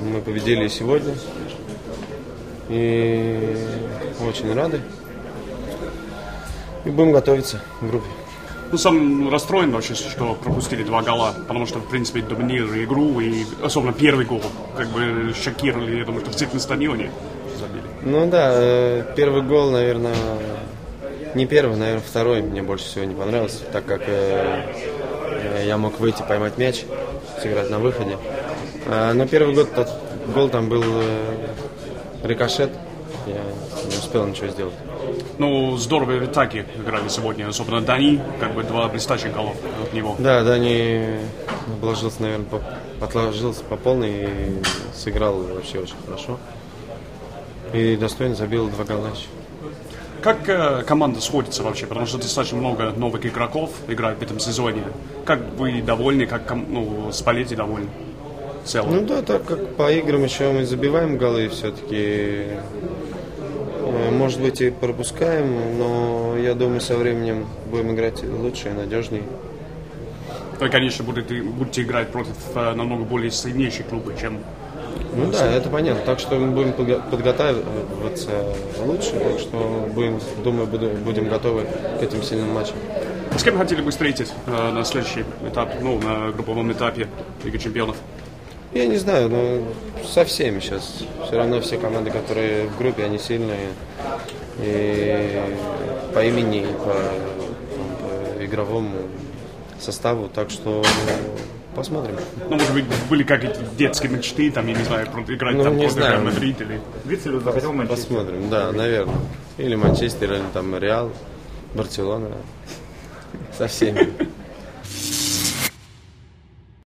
мы победили сегодня. И очень рады. И будем готовиться к группе. Ну, сам расстроен вообще, что пропустили 2 гола, потому что, в принципе, доминировали игру, и особенно первый гол, как бы шокировали, я думаю, что все на стадионе забили. Ну да, первый гол, наверное, не первый, наверное, второй мне больше всего не понравился, так как я мог выйти, поймать мяч, сыграть на выходе. Но первый гол там был рикошет, я не успел ничего сделать. Ну, здорово в атаке играли сегодня, особенно Дани, как бы 2 блестящих голов от него. Да, Дани обложился, наверное, отложился по полной и сыграл вообще очень хорошо. И достойно забил 2 гола еще. Как команда сходится вообще? Потому что достаточно много новых игроков играет в этом сезоне. Как вы довольны, как Спалетти довольны в целом? Ну да, так как по играм еще мы забиваем голы все-таки. Может быть, и пропускаем, но я думаю, со временем будем играть лучше и надежнее. Вы, конечно, будете играть против намного более сильнейших клубов, чем... Ну да, это понятно. Так что мы будем подготавливаться лучше, так что будем готовы к этим сильным матчам. С кем хотели бы встретить на следующий этап, на групповом этапе Лиги Чемпионов? Я не знаю, но со всеми сейчас. Все равно все команды, которые в группе, они сильные. И по имени, и по игровому составу. Так что посмотрим. Ну, может быть, были какие-то детские мечты, там, я не знаю, играть там против Реал Мадрид или... Посмотрим, да, наверное. Или Манчестер, или там Реал, Барселона. Со всеми.